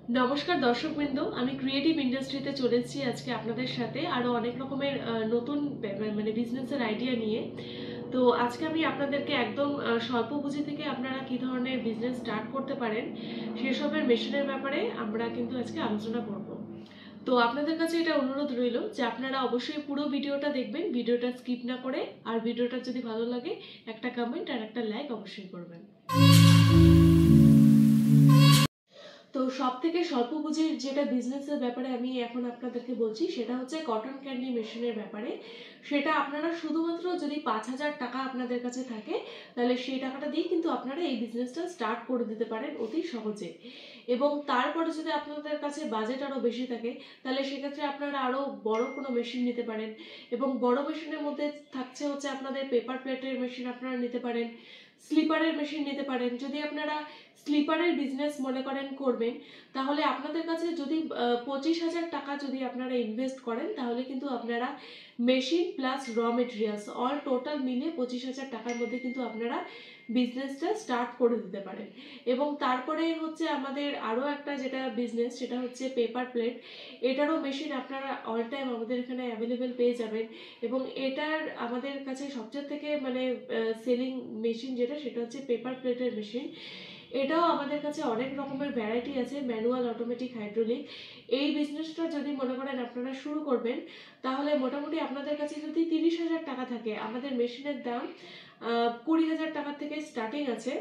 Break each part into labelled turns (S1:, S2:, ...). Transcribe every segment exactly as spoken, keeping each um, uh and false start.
S1: নমস্কার দর্শকবৃন্দ, আমি ক্রিয়েটিভ ইন্ডাস্ট্রিতে চলেছি আজকে আপনাদের সাথে আরো অনেক রকমের নতুন মানে বিজনেসের আইডিয়া নিয়ে। তো আজকে আমি আপনাদেরকে একদম স্বল্প পুঁজি থেকে আপনারা কি ধরনের বিজনেস স্টার্ট করতে পারেন সেসবের মেশিনের ব্যাপারে আমরা কিন্তু আজকে আলোচনা করব। তো আপনাদের কাছে এটা অনুরোধ রইল যে আপনারা অবশ্যই পুরো ভিডিওটা দেখবেন, ভিডিওটা স্কিপ না করে। আর ভিডিওটা যদি ভালো লাগে একটা কমেন্ট আর একটা লাইক অবশ্যই করবেন। তো সব থেকে স্বল্প পুঁজির যেটা বিজনেসের ব্যাপারে আমি এখন আপনাদেরকে বলছি সেটা হচ্ছে কটন ক্যান্ডি মেশিনের ব্যাপারে। সেটা আপনারা শুধুমাত্র যদি পাঁচ হাজার টাকা আপনাদের কাছে থাকে তাহলে সেই টাকাটা দিয়ে কিন্তু আপনারা এই বিজনেসটা স্টার্ট করে দিতে পারেন অতি সহজে। এবং তারপরে যদি আপনাদের কাছে বাজেট আরও বেশি থাকে তাহলে সেক্ষেত্রে আপনারা আরও বড় কোনো মেশিন নিতে পারেন। এবং বড় মেশিনের মধ্যে থাকছে হচ্ছে আপনাদের পেপার প্লেটের মেশিন আপনারা নিতে পারেন, স্লিপারের মেশিন নিতে পারেন। যদি আপনারা স্লিপারের বিজনেস মনে করেন করবেন তাহলে আপনাদের কাছে যদি পঁচিশ হাজার টাকা যদি আপনারা ইনভেস্ট করেন তাহলে কিন্তু আপনারা machine plus raw materials all total মিলিয়ে পঁচিশ হাজার টাকার মধ্যে কিন্তু আপনারা বিজনেসটা স্টার্ট করে দিতে পারেন। এবং তারপরে হচ্ছে আমাদের আরও একটা যেটা বিজনেস সেটা হচ্ছে পেপার প্লেট। এটারও মেশিন আপনারা অল টাইম আমাদের এখানে অ্যাভেলেবেল পেয়ে যাবেন। এবং এটার আমাদের কাছে সবচেয়ে থেকে মানে সেলিং মেশিন যেটা সেটা হচ্ছে পেপার প্লেটের মেশিন। এটাও আমাদের কাছে অনেক রকমের ভ্যারাইটি আছে, ম্যানুয়াল, অটোমেটিক, হাইড্রোলিক। এই বিজনেসটা যদি মনে করেন আপনারা শুরু করবেন তাহলে মোটামুটি আপনাদের কাছে যদি তিরিশ হাজার টাকা থাকে, আমাদের মেশিনের দাম কুড়ি হাজার টাকা থেকে স্টার্টিং আছে।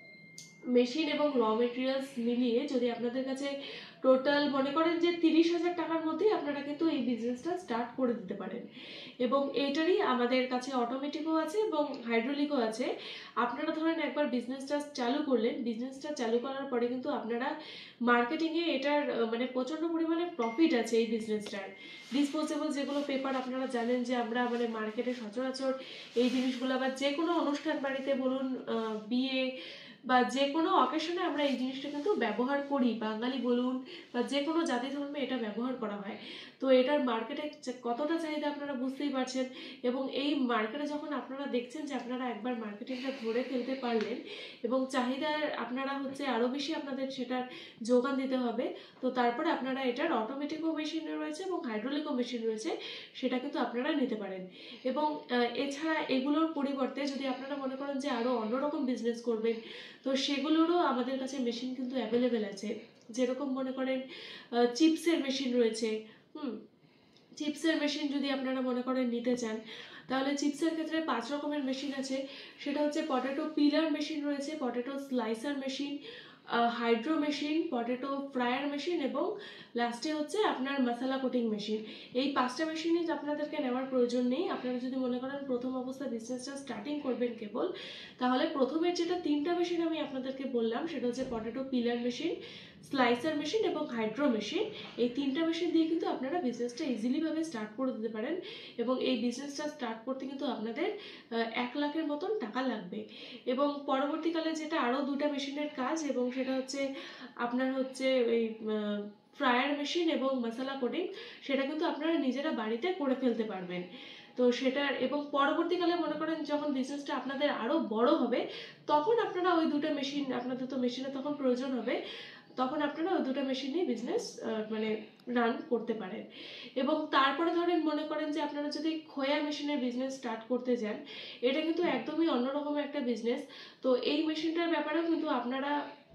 S1: মেশিন এবং র মেটেরিয়ালস মিলিয়ে যদি আপনাদের কাছে টোটাল মনে করেন যে তিরিশ হাজার টাকার মধ্যেই আপনারা কিন্তু এই বিজনেসটা স্টার্ট করে দিতে পারেন। এবং এইটারই আমাদের কাছে অটোমেটিকও আছে এবং হাইড্রোলিকও আছে। আপনারা ধরেন একবার বিজনেসটা চালু করলেন, বিজনেসটা চালু করার পরে কিন্তু আপনারা মার্কেটিংয়ে এটার মানে প্রচণ্ড পরিমাণে প্রফিট আছে এই বিজনেসটার। ডিসপোজেবল যেগুলো পেপার আপনারা জানেন যে আমরা মানে মার্কেটে সচরাচর এই জিনিসগুলো বা যে কোনো অনুষ্ঠান বাড়িতে বলুন, বিয়ে বা যে কোনো অকেশনে আমরা এই জিনিসটা কিন্তু ব্যবহার করি, বাঙালি বলুন বা যে কোনো জাতি ধর্মে এটা ব্যবহার করা হয়। তো এটার মার্কেটে কতটা চাহিদা আপনারা বুঝতেই পারছেন। এবং এই মার্কেটে যখন আপনারা দেখছেন যে আপনারা একবার মার্কেটিংটা ধরে ফেলতে পারলেন এবং চাহিদার আপনারা হচ্ছে আরও বেশি আপনাদের সেটার যোগান দিতে হবে, তো তারপরে আপনারা এটার অটোমেটিকও মেশিন রয়েছে এবং হাইড্রোলিকও মেশিন রয়েছে, সেটা কিন্তু আপনারা নিতে পারেন। এবং এছাড়া এগুলোর পরিবর্তে যদি আপনারা মনে করেন যে আরও অন্যরকম বিজনেস করবেন তো সেগুলোরও আমাদের কাছে মেশিন কিন্তু অ্যাভেলেবেল আছে। যেরকম মনে করেন চিপসের মেশিন রয়েছে। হুম চিপসের মেশিন যদি আপনারা মনে করেন নিতে চান তাহলে চিপসের ক্ষেত্রে পাঁচ রকমের মেশিন আছে। সেটা হচ্ছে পটেটো পিলার মেশিন রয়েছে, potato slicer machine, hydro machine, potato fryer machine এবং লাস্টে হচ্ছে আপনার মশলা কোটিং মেশিন। এই পাঁচটা মেশিনই আপনাদেরকে নেওয়ার প্রয়োজন নেই। আপনারা যদি মনে করেন প্রথম অবস্থায় বিজনেসটা স্টার্টিং করবেন কেবল, তাহলে প্রথমের যেটা তিনটা মেশিন আমি আপনাদেরকে বললাম সেটা হচ্ছে potato peeler machine, slicer machine এবং হাইড্রো মেশিন। এই তিনটা মেশিন দিয়ে কিন্তু আপনারা বিজনেসটা ইজিলিভাবে স্টার্ট করে দিতে পারেন। এবং এই বিজনেসটা স্টার্ট করতে কিন্তু আপনাদের এক লাখের মতন টাকা লাগবে। এবং পরবর্তীকালে যেটা আরও দুটা মেশিনের কাজ এবং সেটা হচ্ছে আপনার হচ্ছে এই ফ্রায়ার মেশিন এবং মশলা কোটিং, সেটা কিন্তু আপনারা নিজেরা বাড়িতে করে ফেলতে পারবেন। তো সেটার এবং পরবর্তীকালে মনে করেন যখন বিজনেসটা আপনাদের আরও বড় হবে তখন আপনারা ওই দুটো মেশিন, আপনাদের তো মেশিনের তখন প্রয়োজন হবে, তখন আপনারা ওই দুটো মেশিন নিয়ে বিজনেস মানে রান করতে পারেন। এবং তারপরে ধরেন মনে করেন যে আপনারা যদি খোয়া মেশিনের বিজনেস স্টার্ট করতে যান, এটা কিন্তু একদমই অন্যরকম একটা বিজনেস। তো এই মেশিনটার ব্যাপারেও কিন্তু আপনারা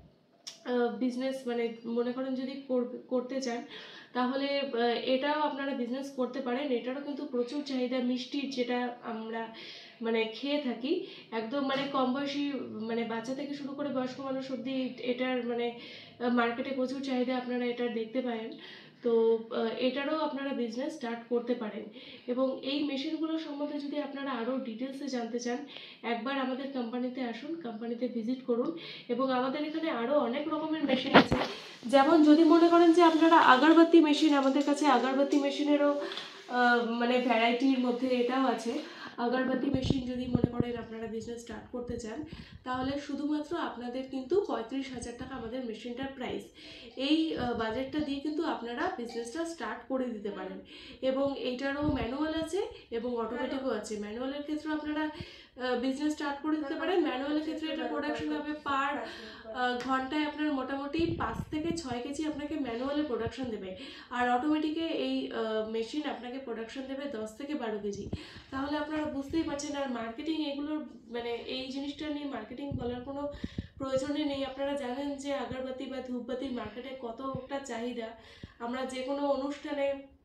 S1: বিজনেস মানে মনে করেন যদি করতে চান তাহলে এটাও আপনারা বিজনেস করতে পারেন। এটারও কিন্তু প্রচুর চাহিদা, মিষ্টির যেটা আমরা মানে খেয়ে থাকি একদম মানে কম বয়সী মানে বাচ্চা থেকে শুরু করে বয়স্ক মানুষ অবধি এটার মানে মার্কেটে প্রচুর চাহিদা আপনারা এটা দেখতে পারেন। তো এটারও আপনারা বিজনেস স্টার্ট করতে পারেন। এবং এই মেশিনগুলো সম্বন্ধে যদি আপনারা আরও ডিটেলসে জানতে চান একবার আমাদের কোম্পানিতে আসুন, কোম্পানিতে ভিজিট করুন। এবং আমাদের এখানে আরও অনেক রকমের মেশিন আছে। যেমন যদি মনে করেন যে আপনারা আগরবাতি মেশিন, আমাদের কাছে আগরবাতি মেশিনেরও মানে ভ্যারাইটির মধ্যে এটাও আছে। আগরবাতি মেশিন যদি মনে করেন আপনারা বিজনেস স্টার্ট করতে চান তাহলে শুধুমাত্র আপনাদের কিন্তু পঁয়ত্রিশ হাজার টাকা আমাদের মেশিনটার প্রাইস। এই বাজেটটা দিয়ে কিন্তু আপনারা বিজনেসটা স্টার্ট করে দিতে পারেন। এবং এইটারও ম্যানুয়াল আছে এবং অটোমেটিকও আছে। ম্যানুয়ালের ক্ষেত্রে আপনারা বিজনেস স্টার্ট করে দিতে পারেন। ম্যানুয়ালের ক্ষেত্রে এটা প্রোডাকশন হবে পার ঘন্টায় আপনার মোটামুটি পাঁচ থেকে ছয় কেজি আপনাকে ম্যানুয়ালে প্রোডাকশন দেবে, আর অটোমেটিকে এই মেশিন আপনাকে প্রোডাকশন দেবে দশ থেকে বারো কেজি। তাহলে আপনারা বুঝতেই পারছেন। আর মার্কেটিং এগুলোর মানে এই জিনিসটা নিয়ে মার্কেটিং বলার কোনো প্রয়োজনই নেই। আপনারা জানেন যে আগরবাতি বা ধূপবাতির মার্কেটে কতটা চাহিদা। আমরা যে কোনো অনুষ্ঠানে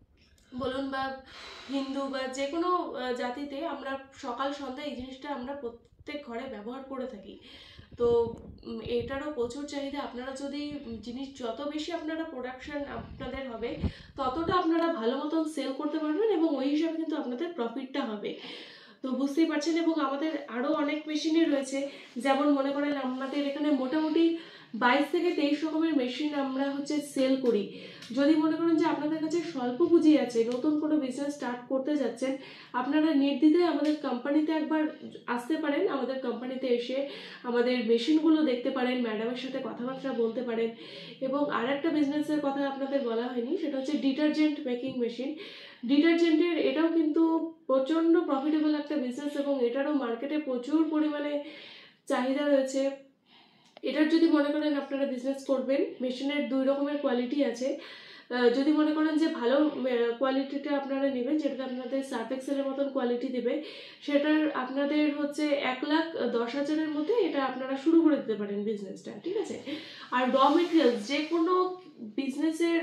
S1: বলুন বা হিন্দু বা যে কোনো জাতিতে আমরা সকাল সন্ধ্যা এই জিনিসটা আমরা প্রত্যেক ঘরে ব্যবহার করে থাকি। তো এটারও প্রচুর চাহিদা। আপনারা যদি জিনিস যত বেশি আপনারা প্রোডাকশন আপনাদের হবে ততটা আপনারা ভালো মতন সেল করতে পারবেন এবং ওই হিসাবে কিন্তু আপনাদের প্রফিটটা হবে। তো বুঝতেই পারছেন। এবং আমাদের আরও অনেক মেশিনই রয়েছে, যেমন মনে করেন আমাদের এখানে মোটামুটি বাইশ থেকে তেইশ রকমের মেশিন আমরা হচ্ছে সেল করি। যদি মনে করেন যে আপনাদের কাছে স্বল্প পুঁজি আছে, নতুন কোনো বিজনেস স্টার্ট করতে যাচ্ছেন, আপনারা নির্দ্বিধায় আমাদের কোম্পানিতে একবার আসতে পারেন। আমাদের কোম্পানিতে এসে আমাদের মেশিনগুলো দেখতে পারেন, ম্যাডামের সাথে কথাবার্তা বলতে পারেন। এবং আর একটা বিজনেসের কথা আপনাদের বলা হয়নি, সেটা হচ্ছে ডিটারজেন্ট মেকিং মেশিন। ডিটারজেন্টের এটাও কিন্তু প্রচণ্ড প্রফিটেবল একটা বিজনেস এবং এটারও মার্কেটে প্রচুর পরিমাণে চাহিদা রয়েছে। এটার যদি মনে করেন আপনারা বিজনেস করবেন, মেশিনের দুই রকমের কোয়ালিটি আছে। যদি মনে করেন যে ভালো কোয়ালিটিটা আপনারা নেবেন, যেটা আপনাদের সার্ফ এক্সেলের মতন কোয়ালিটি দেবে, সেটার আপনাদের হচ্ছে এক লাখ দশ হাজারের মধ্যে এটা আপনারা শুরু করে দিতে পারেন বিজনেসটা, ঠিক আছে। আর র মেটেরিয়ালস যে কোনো বিজনেসের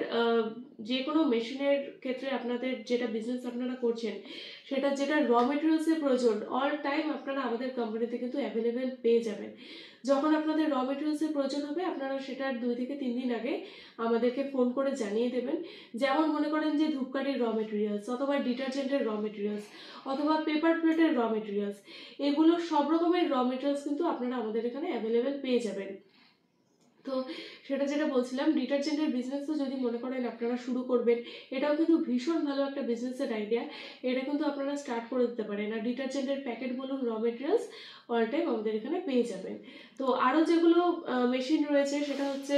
S1: যে কোনো মেশিনের ক্ষেত্রে আপনাদের যেটা বিজনেস আপনারা করছেন সেটা যেটা র মেটেরিয়ালসের প্রয়োজন অল টাইম আপনারা আমাদের কোম্পানিতে কিন্তু অ্যাভেলেবেল পেয়ে যাবেন। যখন আপনাদের র মেটেরিয়ালসের প্রয়োজন হবে আপনারা সেটার দুই থেকে তিন দিন আগে আমাদেরকে ফোন করে জানিয়ে দেবেন। যেমন মনে করেন যে ধূপকাঠির র মেটেরিয়ালস, অথবা ডিটারজেন্টের র মেটেরিয়ালস, অথবা পেপার প্লেটের র মেটেরিয়ালস, এগুলো সব রকমের র মেটেরিয়ালস কিন্তু আপনারা আমাদের এখানে অ্যাভেলেবেল পেয়ে যাবেন। তো সেটা যেটা বলছিলাম, ডিটারজেন্টের বিজনেসও যদি মনে করেন আপনারা শুরু করবেন, এটাও কিন্তু ভীষণ ভালো একটা বিজনেসের আইডিয়া। এটা কিন্তু আপনারা স্টার্ট করে দিতে পারেন। আর ডিটারজেন্টের প্যাকেট বলুন, র মেটেরিয়ালস অল টাইম আমাদের এখানে পেয়ে যাবেন। তো আরও যেগুলো মেশিন রয়েছে সেটা হচ্ছে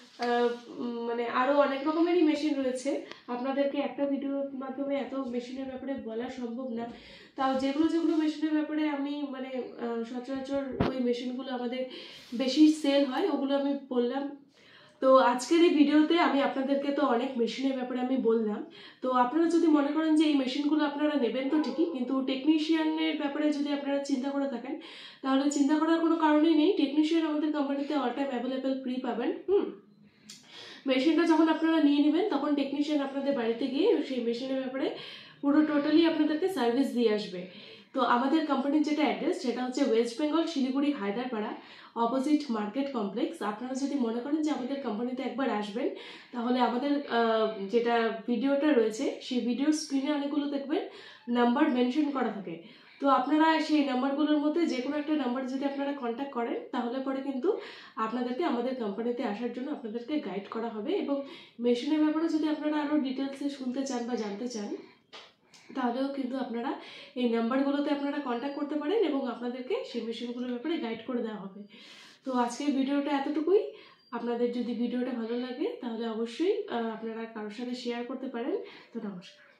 S1: মানে আরও অনেক রকমেরই মেশিন রয়েছে। আপনাদেরকে একটা ভিডিওর মাধ্যমে এত মেশিনের ব্যাপারে বলা সম্ভব না। তাও যেগুলো যেগুলো মেশিনের ব্যাপারে আমি মানে সচরাচর ওই মেশিনগুলো আমাদের বেশি সেল হয় ওগুলো আমি বললাম। তো আজকের এই ভিডিওতে আমি আপনাদেরকে তো অনেক মেশিনের ব্যাপারে আমি বললাম। তো আপনারা যদি মনে করেন যে এই মেশিনগুলো আপনারা নেবেন তো ঠিকই, কিন্তু টেকনিশিয়ানের ব্যাপারে যদি আপনারা চিন্তা করে থাকেন তাহলে চিন্তা করার কোনো কারণই নেই। টেকনিশিয়ান আমাদের কোম্পানিতে অল টাইম অ্যাভেলেবেল ফ্রি পাবেন। হুম মেশিনটা যখন আপনারা নিয়ে নেবেন তখন টেকনিশিয়ান আপনাদের বাড়িতে গিয়ে সেই মেশিনের ব্যাপারে পুরো টোটালি আপনাদেরকে সার্ভিস দিয়ে আসবে। তো আমাদের কোম্পানির যেটা অ্যাড্রেস সেটা হচ্ছে West Bengal, Siliguri, Haidarpara, opposite market complex. আপনারা যদি মনে করেন যে আমাদের কোম্পানিতে একবার আসবেন তাহলে আমাদের যেটা ভিডিওটা রয়েছে সেই ভিডিওর স্ক্রিনে অনেকগুলো দেখবেন নাম্বার মেনশন করা থাকে। তো আপনারা সেই নাম্বারগুলোর মধ্যে যে কোনো একটা নাম্বার যদি আপনারা কন্ট্যাক্ট করেন তাহলে পরে কিন্তু আপনাদেরকে আমাদের কোম্পানিতে আসার জন্য আপনাদেরকে গাইড করা হবে। এবং মেশিনের ব্যাপারে যদি আপনারা আরও ডিটেলসে শুনতে চান বা জানতে চান তাহলেও কিন্তু আপনারা এই নাম্বারগুলোতে আপনারা কন্ট্যাক্ট করতে পারেন এবং আপনাদেরকে সেই মেশিনগুলোর ব্যাপারে গাইড করে দেওয়া হবে। তো আজকের ভিডিওটা এতটুকুই। আপনাদের যদি ভিডিওটা ভালো লাগে তাহলে অবশ্যই আপনারা কারোর সাথে শেয়ার করতে পারেন। তো নমস্কার।